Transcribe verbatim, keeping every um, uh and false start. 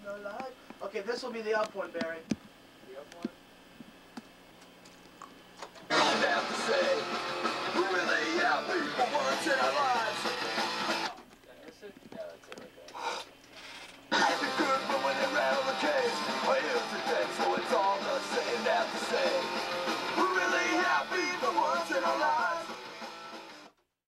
alive. Okay, this will be the up one, Barry. The up one? I have to say, we're really happy for once in our lives.